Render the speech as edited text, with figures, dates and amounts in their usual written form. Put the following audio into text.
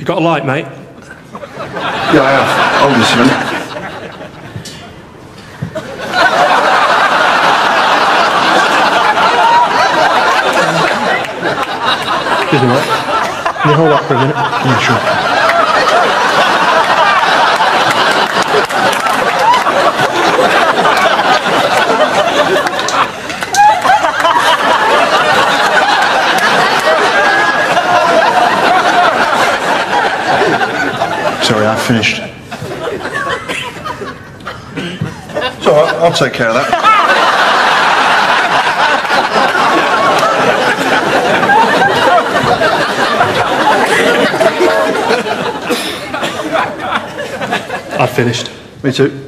You got a light, mate? Yeah, I have. Hold this a minute. Excuse me, mate. Can you hold that for a minute? Yeah, sure. Sorry, I've finished. It's all right, I'll take care of that. I've finished. Me too.